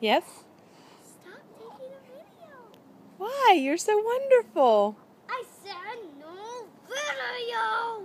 Yes? Stop taking a video. Why? You're so wonderful. I said no video.